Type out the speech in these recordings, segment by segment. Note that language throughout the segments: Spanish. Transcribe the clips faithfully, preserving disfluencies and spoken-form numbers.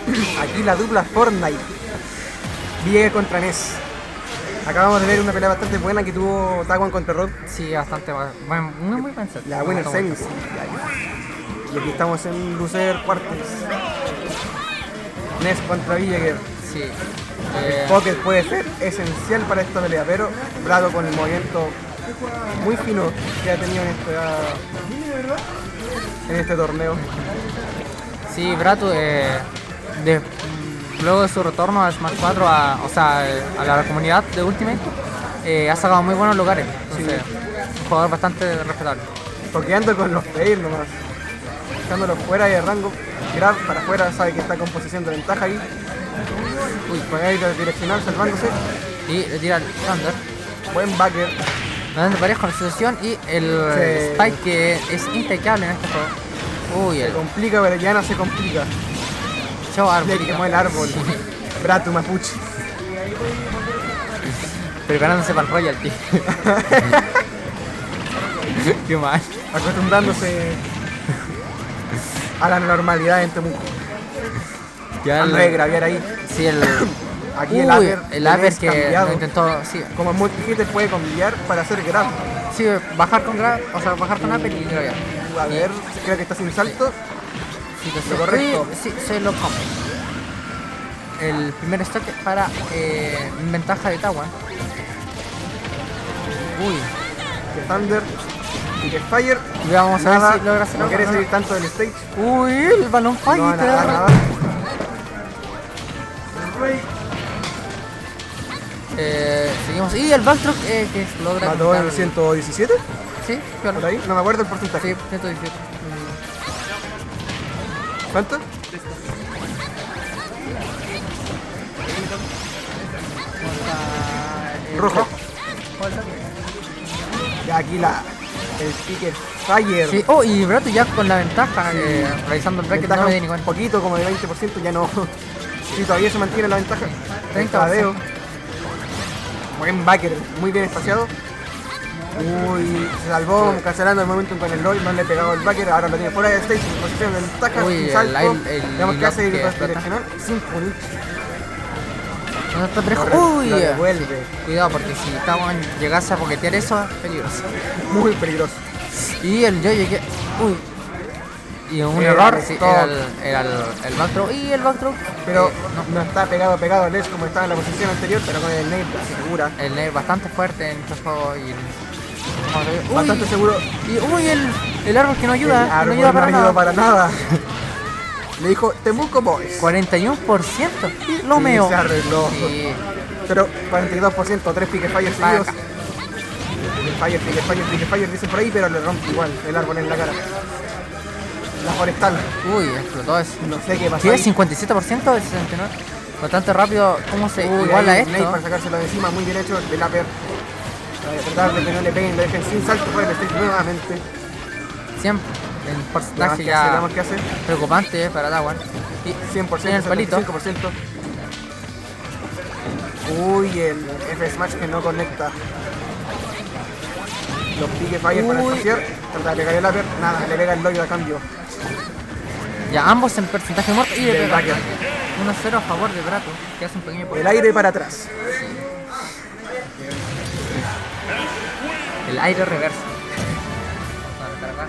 Aquí la dupla Fortnite. Viega contra Ness. Acabamos de ver una pelea bastante buena que tuvo Tawan contra Rod. Sí, bastante bueno, muy muy pensado. La Winner Semis. Y aquí estamos en Lucer Quarters. Ness contra Villager. Sí. El Eh, Pocket puede ser esencial para esta pelea, pero Brado con el movimiento muy fino que ha tenido en, esta, en este torneo. sí, Bratu, eh, de, luego de su retorno a Smash cuatro, a, o sea, a la comunidad de Ultimate, eh, ha sacado muy buenos lugares. Entonces, un jugador bastante respetable. Toqueando con los fails nomás. Dejándolos fuera de rango. Grab para afuera, sabe que está con posición de ventaja ahí. Uy, juega ahí direccional salvándose. Y le tira el Thunder. Buen backer. Dando pareja con la situación y el Sí. Spike que es impecable en este juego. Uy, Se el complica, pero ya no se complica. show árbol. Le quemó el árbol. Bratu Mapuche. Preparándose para el royalty. Qué mal. Acostumbrándose a la normalidad en Temuco. Ya Ando de graviar ahí. Sí, el. Aquí el Uy, upper. el upper tenés que cambiado. lo intentó. Sí, Como multi-hitter puede cambiar para hacer grab. sí, bajar con grab, o sea, bajar con upper y grabar. A ver, creo que está sin salto. Sí, lo sé. Lo correcto. Sí, sí, se lo come. El primer stock para eh, ventaja de Tawan. Uy, Que Thunder. Y que Fire. y vamos a Nada, ver si logra hacer no algo, quiere ¿no? salir tanto del stage. Uy, el balón No van a fighter. dar nada. Eh, seguimos. Y el backdrop eh, que logra. Mató en quitar- ciento diecisiete. Sí, claro. Por ahí. No me acuerdo el porcentaje. Sí, ciento diecisiete. ¿Cuánto? Rojo. Ya aquí la. El pique Fire. Sí, oh, y Brato ya con la ventaja, eh, realizando el bracket, Ventaja no me di ni un cuenta. poquito, como de veinte por ciento, ya no. Si todavía se mantiene la ventaja. treinta por ciento. Tadeo. Buen backer, muy bien espaciado. Uy, se salvó cancelando el momentum con el LOL, no le he pegado el backer, ahora lo tiene fuera de stage, en posición de ventaja, Uy, sin el salto. line- el Veamos qué hace lock que el explota. direccional, sin punch. ¿Dónde está Trejo? Lo Uy, lo devuelve. cuidado porque si Tawan llegase a poquetear eso, es peligroso. Muy peligroso. Y el yo llegué. Uy. Y un Era error, el sí, stop. era el, era el, el backthrow. Y el backthrow. Pero eh, no. está pegado pegado al edge como estaba en la posición anterior, pero con el nade segura. no, el nair bastante fuerte en estos juegos. Y el, uy, Bastante seguro. Y uy, el, el árbol que no ayuda. El no árbol ayuda para no ayudó nada. para nada. Le dijo Temuco Boys. cuarenta y uno por ciento. Y lo Sí, meo. se arregló. Sí. Pero cuarenta y dos por ciento, tres pique fire seguidos. Vaca. Fire, pique fire, pique fire, dicen por ahí, pero le rompe igual el árbol en la cara. La forestal. Uy, explotó eso. No sé qué pasó. ¿Qué? ahí. cincuenta y siete por ciento del sesenta y nueve por ciento. Bastante rápido. ¿Cómo se Uy, iguala ahí, esto? Nate para sacárselo de encima, muy bien hecho. El upper. A tratar de que no le peguen, lo dejen sin salto fuera del stage nuevamente. Siempre. El Veamos porcentaje qué hace, ya veamos qué hace. preocupante para Tawan. Y cien por tiene ciento, el palito. setenta y cinco por ciento. Uy, el F Smash que no conecta. Los pique fire para Uy. espaciar. Trata de pegar el upper. Nada, le pega el loyo a cambio. Ya ambos en porcentaje muerto y le Del pega. backer. uno a cero a favor de Brato, que hace un pequeño El aire para atrás. El aire reverso. Para cargar.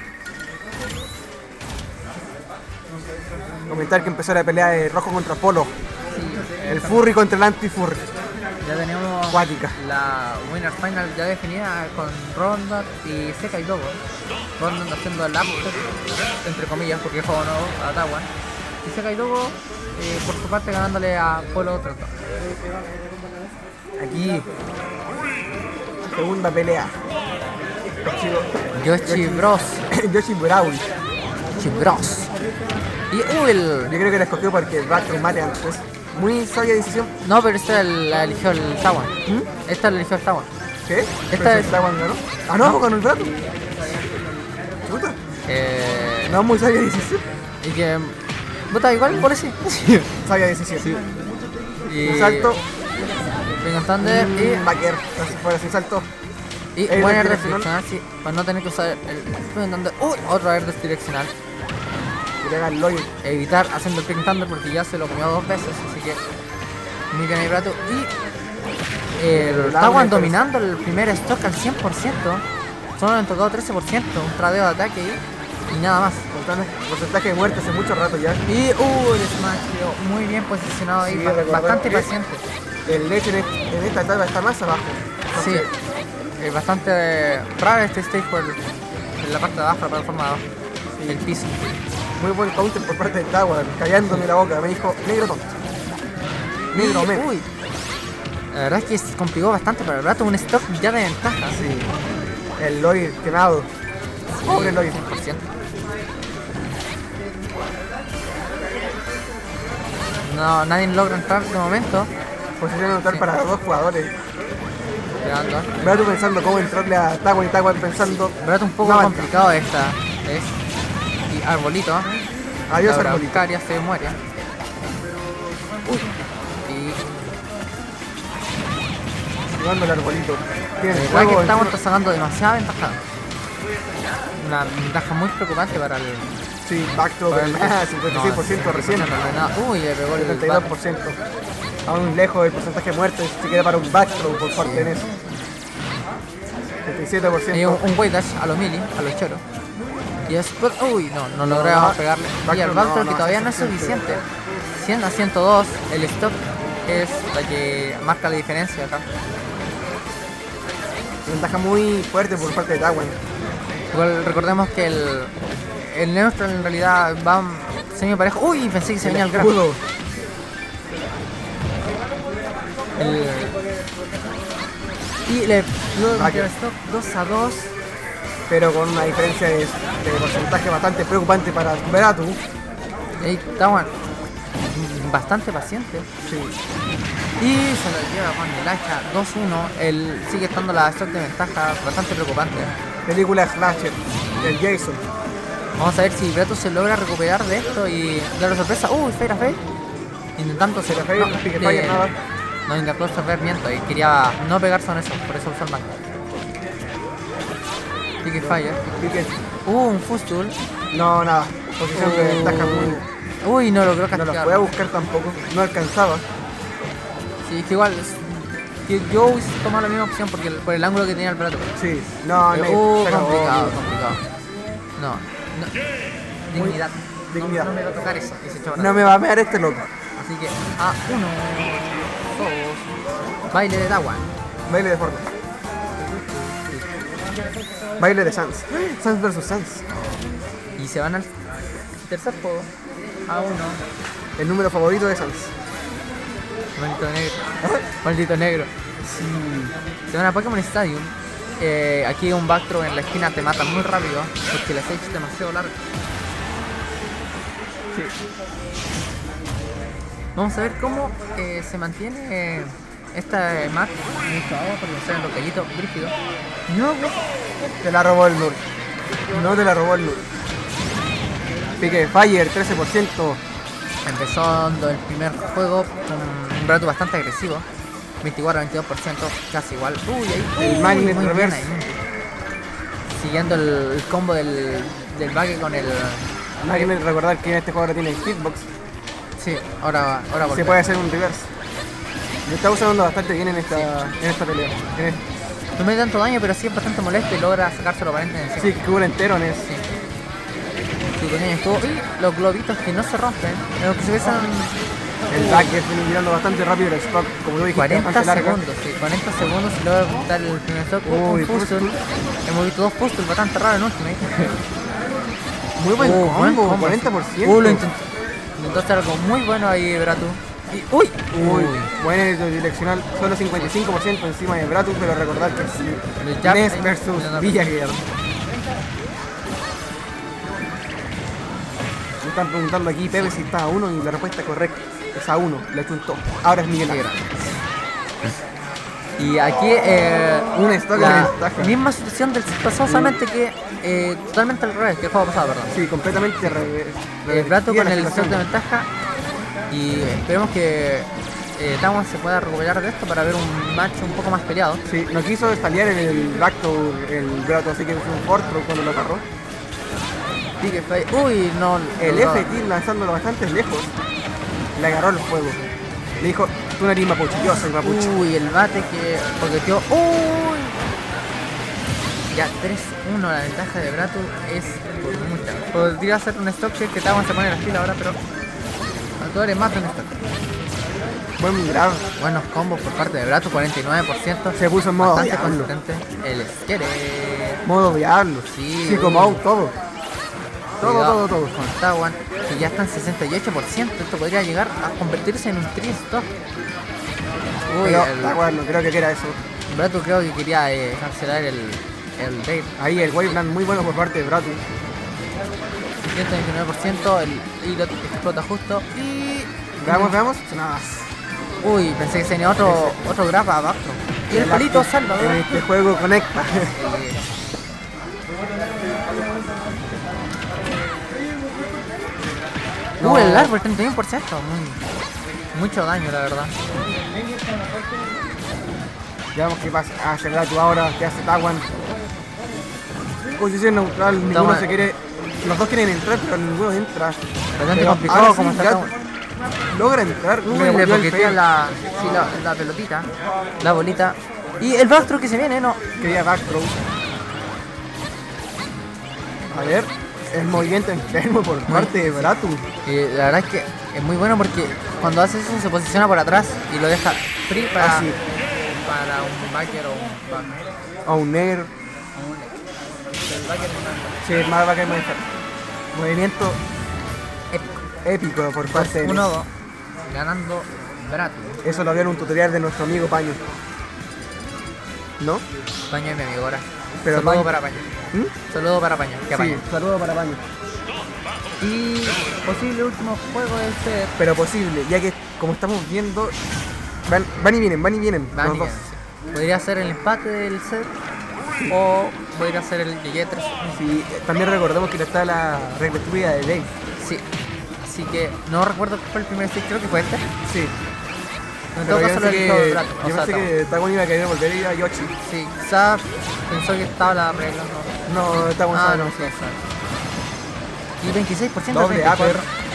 Comentar que empezó la pelea de rojo contra polo. Sí, El furry contra el anti-furry. ya tenemos Acuática. la winner final ya definida con Ronda y Seca y Dogo. Ronda haciendo el upset, entre comillas, porque es juego nuevo a Tawan. Y Seca y Dogo, eh, por su parte, ganándole a Polo tres dos. Aquí. Segunda pelea. Yoshi Bros. Yoshi Brawl. Yoshi Bros. Y uy, el. Yo creo que la escogió porque va a mate antes. Muy sabia decisión. No, pero esta la eligió el Tawan. ¿Mm? Esta la eligió el Tawan. ¿Qué? Esta Pero si es- está cuando ganó. Ah, no, No. con el brazo. Puta. Eh, No, muy sabia decisión. Y que. Puta, igual, por así. Sabia decisión. Y. Un salto. Venga Thunder Y y. backer. Así fuera sin salto. Y Air buen air direccional. direccional, sí, para no tener que usar el... Thunder. Uy, otro air direccional. pega el Lloyd. Evitar haciendo el Pink Thunder porque ya se lo comió dos veces, así que muy bien ahí Bratu. Y el Tawan dominando el primer stock al cien por ciento. Solo le han tocado trece por ciento, un tradeo de ataque ahí y nada más. Porcentaje de muerte hace mucho rato ya. Y uh, el Smash quedó muy bien posicionado ahí, Sí, bastante que paciente. El Leche en, en esta etapa está más abajo. Sí, eh, bastante raro este stage por en la parte de abajo, la plataforma de abajo, sí. El piso. Muy buen counter por parte de Tawan, callándome la boca, me dijo negro tonto. Negro men. Uy, la verdad es que se complicó bastante para el rato, un stock ya de ventaja. Sí. El Lloyd quemado. Sí, pobre Lloyd. cien por ciento. No, nadie logra entrar de momento. Posición neutral sí. Para los dos jugadores. Quedando. Bratu pensando cómo entrarle a Tawan y Tawan pensando. Bratu un poco no complicado esta. Es. Y Arbolito. Adiós Arbolito. Arbolito. Se muere. Uy. Y. Llevando el Arbolito. Tiene el juego. Que Tawan está sacando demasiada ventaja. Una ventaja muy preocupante para el. Sí, backthrow del cincuenta y seis por ciento no, recién. Uy, le pegó el setenta y dos por ciento. Aún lejos del porcentaje de muerte, si queda para un backthrow por parte de Ness. setenta y siete por ciento. Y un, un way dash a los mili, a los choros. Y después, uy, no, no lograba no, pegarle. Y el backthrow no, que todavía no es suficiente. cien a ciento dos, el stop es la que marca la diferencia acá. Ventaja muy fuerte por parte de Tawan. Igual recordemos que el, el neutral en realidad va semi parejo. Uy, pensé que se venía el grab. El... Y le dio el stop dos a dos. Pero con una diferencia de, de porcentaje bastante preocupante para Bratu. Ahí Tawan bastante paciente. Sí. Y se lo lleva Juan de Lacha dos uno. Él sigue estando la stock de ventaja bastante preocupante. Película Slasher, el Jason. Vamos a ver si Bratu se logra recuperar de esto y dar la sorpresa. Uy, Feira Fey. Intentando ser Fey, no, pique de... fire, nada. No intentó absorber viento y quería no pegarse con eso, por eso usó el banco. Pique Fire. Pique. Uh, un Fustul. No, nada. Posición uh, de ventaja muy. Uy, no logró castigar. No lo fue a buscar tampoco. No alcanzaba. Sí, es que igual. Que yo hubiese tomado la misma opción porque el, por el ángulo que tenía el plato. Sí, no, pero, no. Uh, pero complicado, oh, complicado. No, no. Dignidad. Dignidad. No, no me va a tocar eso. No me va a mear este loco. Así que, a uno, dos. Baile de Tawan. Baile de Fortnite. Baile de Sans. Sans versus Sans. Y se van al tercer juego. A uno. El número favorito de Sans. Maldito negro. Maldito negro. Sí. Se van a Pokémon Stadium. Eh, aquí un backthrow en la esquina te mata muy rápido porque la stage es demasiado larga. Sí. Vamos a ver cómo eh, se mantiene eh, esta map. Mucho agua porque se ven los callitos brígidos. No, te la robó el Nur. No te la robó el Nur. Pique Fire, trece por ciento. Empezando el primer juego con un Bratu bastante agresivo. veinticuatro a veintidós por ciento, casi igual. Uy, ahí, el uy, Magnet muy Reverse. bien ahí. Siguiendo el, el combo del, del buggy con el... Magnet, recordar que en este juego ahora tiene el hitbox. Sí, ahora, ahora se puede hacer un reverse. Lo está usando bastante bien en esta, sí. en esta pelea. En este. No me da tanto daño, pero sí es bastante molesto y logra sacárselo aparente encima. Sí, que cubre entero en eso. Sí. Sí, pequeño estuvo. Y los globitos que no se rompen, los que se besan. El back es tirando bastante rápido el stock, como lo dijiste, cuarenta larga. segundos, sí, cuarenta segundos y logra quitar el primer stock. Uy, un Fustul. Hemos visto dos Fustul bastante raros en Ultimate. Muy buen uh, combo, buen combo, cuarenta por ciento. Uh, lo intentó. Intentó hacer algo muy bueno ahí, Bratu. Y, uy, uy, buen direccional, solo cincuenta y cinco por ciento encima de Bratu, pero recordar que sí. Ness versus Villager. Me están preguntando aquí, Pepe, si está a uno y la respuesta es correcta. Es a uno, le chuntó. Ahora es Miguel Ángel. Y aquí eh, un stock la de ventaja. Misma situación del pasado, solamente que eh, totalmente al revés que el juego pasado, ¿verdad? Sí, completamente revés. El Bratu con el stock de ventaja. Y esperemos que eh, Tawan se pueda recuperar de esto para ver un match un poco más peleado. Sí, no quiso estallar en el backthrow el Bratu, así que fue un forthrow cuando lo agarró. Pique Fire. Uy, no. El no. F T lanzándolo bastante lejos. Le agarró el fuego. Le dijo, tú no eres mapuche, yo soy mapuche. Uy, el bate que coqueteó. Uy. Ya, tres uno la ventaja de Bratu es por mucha. Podría ser un stock check que Tawan se pone las pilas ahora, pero tú eres más de un stock. Buen grab. Buenos combos por parte de Bratu, cuarenta y nueve por ciento. Se puso en modo bastante diablo. consistente. El Skelet. Modo diablo. Sí, Sí, como out, todo. Todo, Cuidado todo, todo. con Tawan, que ya está en sesenta y ocho por ciento. Esto podría llegar a convertirse en un tri stock. Uy, Pero, el está bueno, creo que era eso. Bratu creo que quería eh, cancelar el, el raid. Ahí el Waveland muy bueno por parte de Bratu. ciento veintinueve por ciento, el hilo explota justo y... Veamos, veamos. Nada más. Uy, pensé que se venía otro, otro grab abajo. Y el palito acti- Salvador. En este juego conecta. Uy, el árbol, treinta y uno por ciento. Muy, mucho daño, la verdad. Veamos qué pasa. Hace Bratu ahora, que hace Tawan. Posición neutral, ninguno Tawan. se quiere. Los dos quieren entrar, pero ninguno entra. Bastante Pero complicado ahora como sí, está ya Tawan. logra entrar. Uy, le le volvió el poquetea fail. la, sí, la, la pelotita, la bolita. Y el backthrow que se viene, no. Quería backthrow. A ver, el movimiento enfermo por parte de Bratu. Y la verdad es que es muy bueno porque cuando hace eso se posiciona por atrás y lo deja free para, Así. para un backer o un backer. A un Nair. El backer es una- Sí, más backer más enfermo. Movimiento épico por parte de uno dos, ganando Bratu. Eso lo vio en un tutorial de nuestro amigo Paño. ¿No? Paño es mi amigo ahora. Pero Saludo Paño- para Paño. ¿Mm? Saludo para Paño. Que Sí, Paño. saludo para Paño. Y posible último juego es ser. Pero posible, ya que como estamos viendo, van, van y vienen, van y vienen. Van los y dos. vienen, sí. Podría ser el empate del set o podría ser el G G tres. Sí, también recordemos que está la retrospectiva de Dave. Sí. Así que no recuerdo cuál fue el primer set, creo que fue este. Sí. En Pero todo yo caso lo pensé eligió que, Bratu. O yo sea, pensé que Tawan iba a querer volver a ir a Yoshi. sí, quizá pensó que estaba la regla, no. No, Tawan Ah, sabe, no, no sí, sé. exacto. Y veintiséis por ciento Doble treinta y cuatro. upper.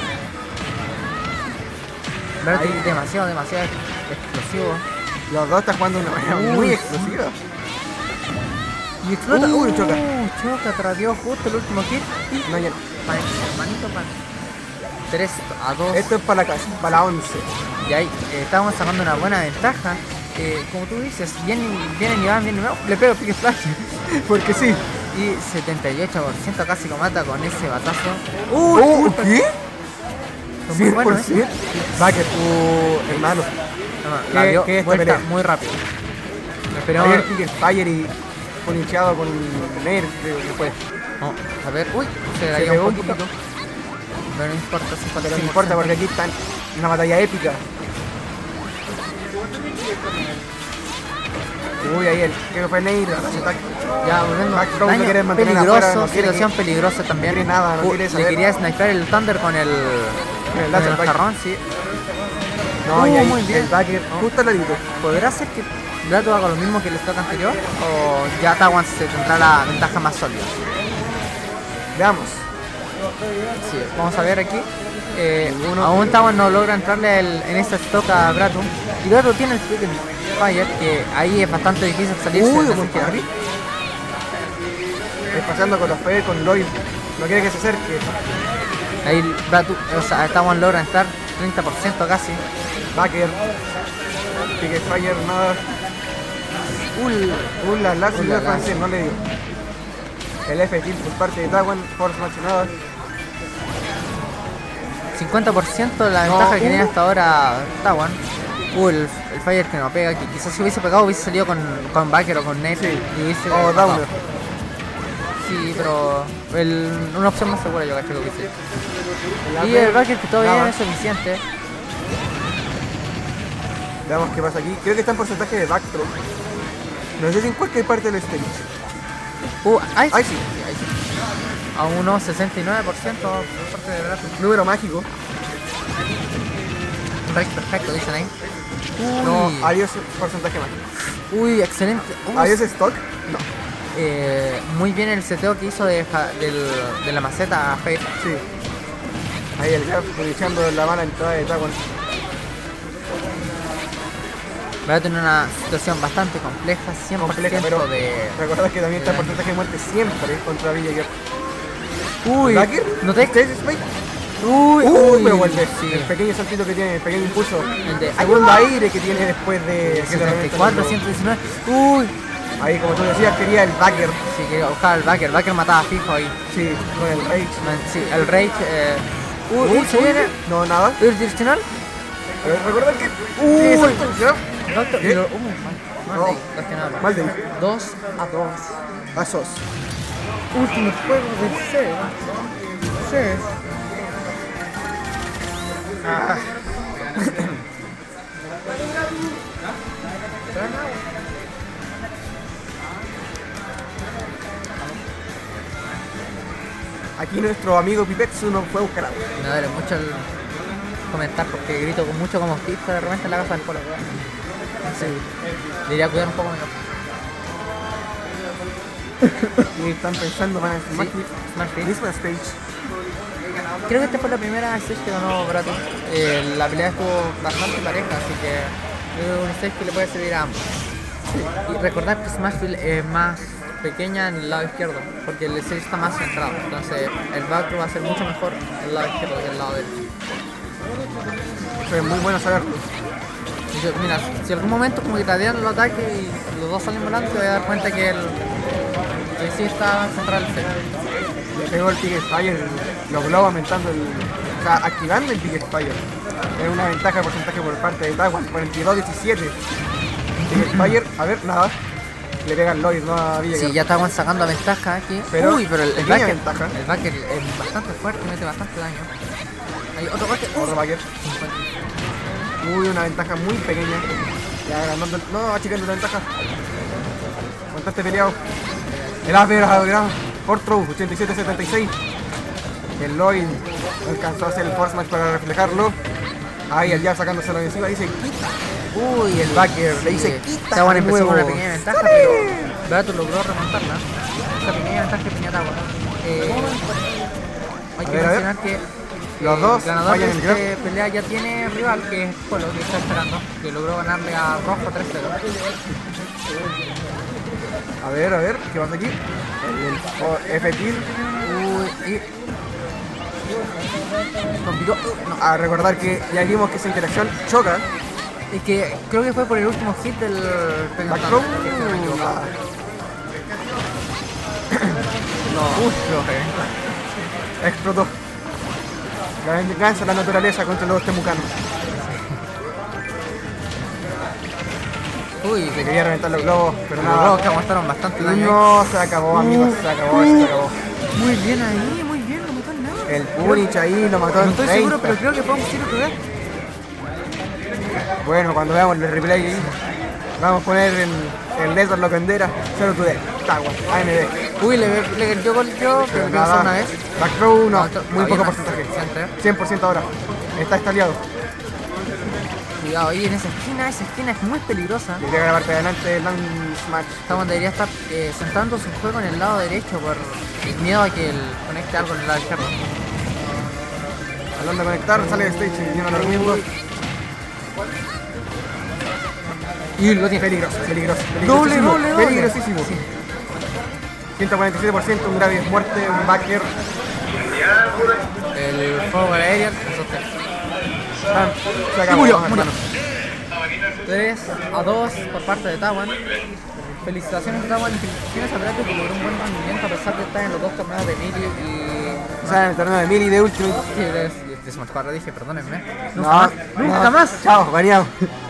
Bratu Ahí. demasiado, demasiado explosivo. Los dos están jugando de una manera Uy, muy sí. explosiva. Y explota. Uh, uy, choca. Choca, tradeó justo el último hit. Y No, ya no. pan, hermanito pan. tres a dos. Esto es para la casa, para la once. Y ahí eh, estábamos sacando una buena ventaja. Eh, como tú dices, vienen, vienen y van, vienen y van. Le pego pique flash. Porque sí. Y setenta y ocho por ciento casi lo mata con ese batazo. Uh, Uh, ¿qué? Fue muy cien bueno, por ¿eh? ciento. Backer, uh, hermano. No, ¿Qué- la dio qué es esta vuelta pelea? muy rápido. Pero Ayer Kicker Fire y fue linchado con Nair, creo que fue. no, a ver, uy, se Se daría pegó un un poquito. poquito. Pero no importa, cincuenta y Pero no cinco por importa ciento. porque aquí están en una batalla épica. Uy, ahí el que fue Nair, se está- Ya, volviendo. Backthrow lo Daño quiere mantener peligroso, afuera, no quiere situación que- peligrosa también. quiere nada, no Uh, quiere le saber. quería sniper el Thunder con el, Con el con láser el back. jarrón, sí. No, Uh, y ahí muy bien. el backer, justo al ladito. ¿Podrá ser que Bratu haga lo mismo que el stock anterior? ¿O ya Tawan se tendrá la ventaja más sólida? Veamos. Sí, vamos a ver aquí. Eh, Ninguno. aún Tawan no logra entrarle el- en esta stock a Bratu. Y Bratu tiene el Pick and Fire, que ahí es bastante difícil salirse Uy, de con ese Harry. Pasando con los Fede, con Lloyd. No quiere que se acerque. Ahí Bratu, o sea, Tawan logra entrar treinta por ciento casi. Backer. Kicker Fire, nada. Uh, uh, la la, Uh, la, la. francés, no le dio. El F T por parte de Tawan, Force Match nada. cincuenta por ciento de la No, ventaja que uh. tenía hasta ahora Tawan. Uh, el, el Fire que no pega, que quizás si hubiese pegado hubiese salido con, con Backer o con Net. Sí. Y hubiese O matado. Downer. Sí, pero el, una opción más segura yo cacho que hubiese. El Y el upper, Backer que todavía nada. no es suficiente. Veamos qué pasa aquí. Creo que está en porcentaje de backthrow. No sé si en cualquier parte del stage. Uh, ahí sí. Ahí sí. ahí sí. A unos sesenta y nueve por ciento por parte de Bratu. Número mágico. Un break perfecto, dicen ahí. No, Uy, adiós porcentaje mágico. uy excelente. Uy, Adiós stock. No. Eh, muy bien el seteo que hizo de, ja- del, de la maceta a Fate. Sí. Ahí el Graf aprovechando la mala entrada de Tawan. Va a tener una situación bastante compleja, cien por ciento Compleja, pero de... recordad que también está el porcentaje de muerte siempre contra Villager. Uy, ¿Backer? ¿no te... ¿Ustedes, Spike? Uy, Uy, pero vuelve. sí. El pequeño saltito que tiene, el pequeño impulso. El de- Segundo aire que tiene después de... que le setenta y revientan cuatro, los- ciento diecinueve. Uy, Ahí, como tú decías, quería el backer. sí, quería buscar el Backer. Backer mataba fijo ahí. Sí, con el Rage. Man, sí, el Rage... Eh... Uy, uy, se viene... No, nada. ¿El direccional? Pero recordad que... Uy. Sí, exacto, ¿ya? Doctor... ¿Qué? y lo- uh, mal, mal No. de ahí, direccional. Mal de ahí. dos a dos. Pasos. Último juego del C E S. C E S. Ah. Aquí nuestro amigo Pipetsu nos fue a buscar agua. Me duele mucho el comentar porque grito con mucho como autista de repente en la casa del polo. Sí. Debería cuidar un poco menos. Y están pensando para el Sí, Smash Smash Fit. Misma stage. Creo que esta fue la primera stage que ganó Bratis. Eh, la pelea estuvo bastante pareja, así que es una stage que le puede servir a ambos. Y recordar que Smashville es más pequeña en el lado izquierdo, porque el stage está más centrado. Entonces el back va a ser mucho mejor el lado izquierdo que el lado derecho. Eso es muy bueno saberlo. Y yo- mira, si en algún momento como que te adhieran los ataques y los dos salen volando, te vas a dar cuenta que el, el sí está central el stage. Le pegó el Big Fire, lo globos aumentando el. O sea, activando el Big Fire. Es una ventaja de porcentaje por parte de Tawan, cuarenta y dos a diecisiete. Big Fire, a ver, nada. Le pega el Lloyd, no a Villager. Sí, ya estaban sacando ventaja aquí. Pero Uy, pero el, el pequeña backer, ventaja. el backer es bastante fuerte, mete bastante daño. Hay otro backer. Otro Backer. Uy, una ventaja muy pequeña. Ya agrandando el... No, achicando la ventaja. Contaste peleado. El Aper ha logrado. Fortrow, ochenta y siete a setenta y seis. El Lloyd alcanzó a hacer el Force Match para reflejarlo. Ahí el Jab sacándoselo de encima. Dice quita. Uy, el Backer le dice quita. Tawan de empezó con nuevo. una pequeña ventaja, pero Beato logró remontarla. Esa pequeña ventaja que tenía Tawan. Eh, hay A que ver, a ver. mencionar que Los el dos ganador vayan de en el esta pelea ya tiene rival, que es Polo, que está esperando, que logró ganarle a Rojo tres cero. A ver, a ver, ¿qué pasa aquí? El, oh, F-Tilt. Uy, y... complicó. No, A recordar que ya vimos que esa interacción choca. es que creo que fue por el último hit del Back throw. si no me equivoco. Ah, No, uy, lo explotó. La venganza de la naturaleza contra los temucanos. Uy, Le quería reventar los globos, pero los nada. globos que aguantaron bastante daño. No, se acabó, amigos, se acabó, se acabó. Muy bien ahí, muy bien, no mató en nada. El Punich ahí lo mató No en estoy treinta. seguro, pero creo que podemos ir otra vez. Bueno, cuando veamos el replay, vamos a poner en el Lesnar Locandera, cero to death, Tawan, A M D. Uy, le, le yo golpeó, pero Pero que pasó una nada, vez. back throw no, esto- muy había poco más. porcentaje. Siempre. cien por ciento ahora. Está estaliado. Cuidado, ahí en esa esquina, esa esquina es muy peligrosa. Le llega la parte de adelante del Land Smash. Tawan debería estar eh, centrando su juego en el lado derecho por el miedo a que él conecte algo en el lado izquierdo. Hablando de conectar, sale de stage y yo no lo recomiendo. Y lo tiene. Peligroso, peligroso, Doble, peligrosísimo, doble, doble. peligrosísimo. Sí. ciento cuarenta y siete por ciento, un grave muerte, un backer. El fuego aéreo, esos tres. Ah, se Y acabó, murió, hermano. murió. tres a dos por parte de Tawan. Felicitaciones a Tawan y felicitaciones a Bratis que logró un buen rendimiento a pesar de estar en los dos torneos de Miri y... O sea, en el torneo de Miri de Ultimate. Sí, de, de Smash cuatro dije, perdónenme. No, Nunca más, nunca no. más. Chao, baneado.